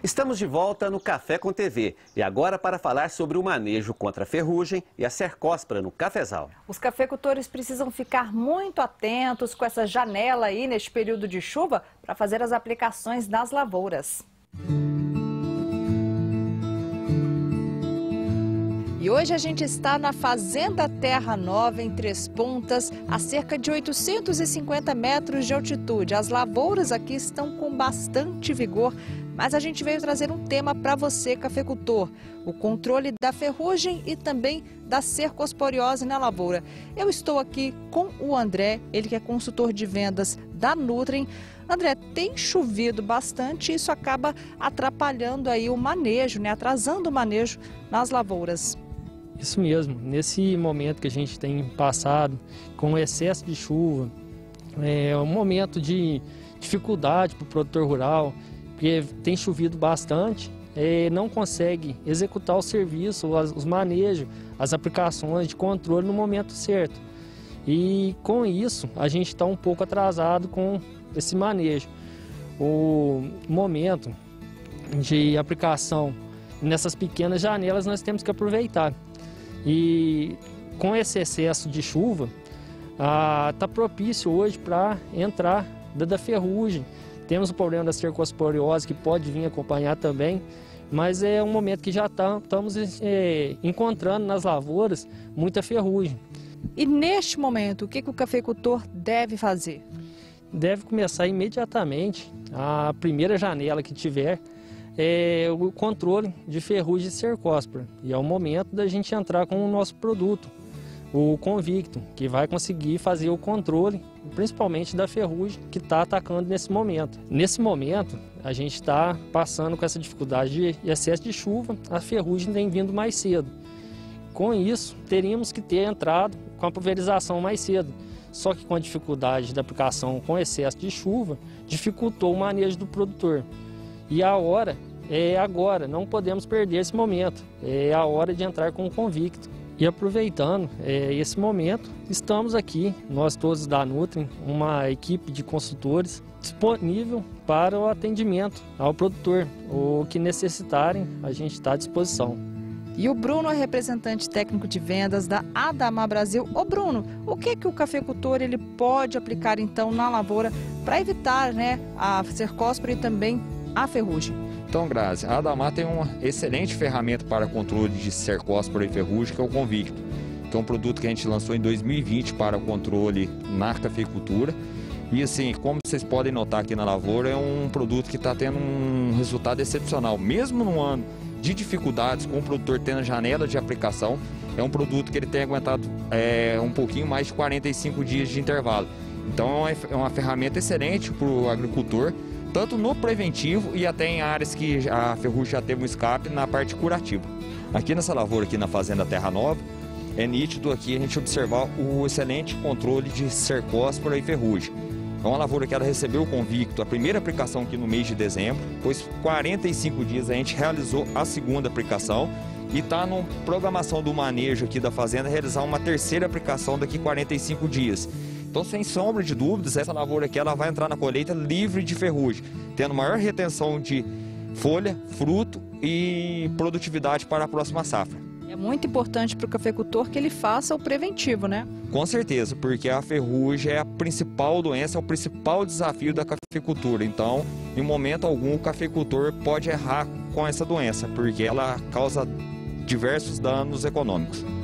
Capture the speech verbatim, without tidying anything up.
Estamos de volta no Café com T V e agora para falar sobre o manejo contra a ferrugem e a cercóspora no cafezal. Os cafeicultores precisam ficar muito atentos com essa janela aí neste período de chuva para fazer as aplicações nas lavouras. E hoje a gente está na Fazenda Terra Nova, em Três Pontas, a cerca de oitocentos e cinquenta metros de altitude. As lavouras aqui estão com bastante vigor, mas a gente veio trazer um tema para você, cafeicultor: o controle da ferrugem e também da cercosporiose na lavoura. Eu estou aqui com o André, ele que é consultor de vendas da Nutrien. André, tem chovido bastante e isso acaba atrapalhando aí o manejo, né? Atrasando o manejo nas lavouras. Isso mesmo, nesse momento que a gente tem passado com excesso de chuva, é um momento de dificuldade para o produtor rural, porque tem chovido bastante, é, não consegue executar o serviço, os, os manejos, as aplicações de controle no momento certo. E com isso a gente está um pouco atrasado com esse manejo. O momento de aplicação nessas pequenas janelas nós temos que aproveitar. E com esse excesso de chuva, está propício hoje para entrar da, da ferrugem. Temos o problema da cercosporiose, que pode vir acompanhar também, mas é um momento que já tá, estamos é, encontrando nas lavouras muita ferrugem. E neste momento, o que, que o cafeicultor deve fazer? Deve começar imediatamente, a primeira janela que tiver, é o controle de ferrugem e cercóspora. E é o momento da gente entrar com o nosso produto, o Convicto, que vai conseguir fazer o controle, principalmente da ferrugem que está atacando nesse momento. Nesse momento, a gente está passando com essa dificuldade de excesso de chuva, a ferrugem tem vindo mais cedo. Com isso, teríamos que ter entrado com a pulverização mais cedo. Só que com a dificuldade da aplicação com excesso de chuva, dificultou o manejo do produtor. E a hora é agora, não podemos perder esse momento. É a hora de entrar com o Convicto. E aproveitando é, esse momento, estamos aqui, nós todos da Nutrien, uma equipe de consultores disponível para o atendimento ao produtor. O que necessitarem, a gente está à disposição. E o Bruno é representante técnico de vendas da Adamar Brasil. Ô Bruno, o que que o cafeicultor ele pode aplicar então na lavoura para evitar, né, a cercóspora e também a ferrugem? Então, Grazi, a Adamar tem uma excelente ferramenta para controle de cercóspora e ferrugem, que é o Convicto, que é um produto que a gente lançou em dois mil e vinte para o controle na cafeicultura. E assim, como vocês podem notar aqui na lavoura, é um produto que está tendo um resultado excepcional. Mesmo no ano de dificuldades, com o produtor tendo a janela de aplicação, é um produto que ele tem aguentado é, um pouquinho mais de quarenta e cinco dias de intervalo. Então é uma ferramenta excelente para o agricultor, tanto no preventivo e até em áreas que a ferrugem já teve um escape na parte curativa. Aqui nessa lavoura, aqui na Fazenda Terra Nova, é nítido aqui a gente observar o excelente controle de cercóspora e ferrugem. É uma lavoura que ela recebeu o Convicto, a primeira aplicação aqui no mês de dezembro, depois quarenta e cinco dias a gente realizou a segunda aplicação e está na programação do manejo aqui da fazenda realizar uma terceira aplicação daqui a quarenta e cinco dias. Então, sem sombra de dúvidas, essa lavoura aqui ela vai entrar na colheita livre de ferrugem, tendo maior retenção de folha, fruto e produtividade para a próxima safra. É muito importante para o cafeicultor que ele faça o preventivo, né? Com certeza, porque a ferrugem é a principal doença, é o principal desafio da cafeicultura. Então, em momento algum, o cafeicultor pode errar com essa doença, porque ela causa diversos danos econômicos.